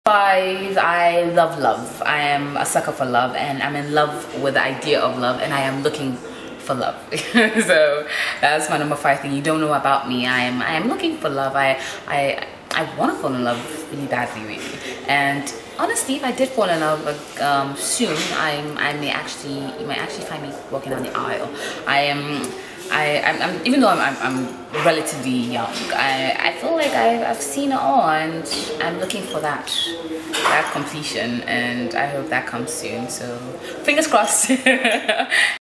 Five, I love love. I am a sucker for love, and I'm in love with the idea of love, and I am looking for love. So that's my number 5 thing you don't know about me. I am looking for love. I want to fall in love really badly, really. And honestly, if I did fall in love soon, you might actually find me walking down the aisle. I'm even though I'm relatively young, I feel like I've seen it all, and I'm looking for that completion, and I hope that comes soon. So fingers crossed.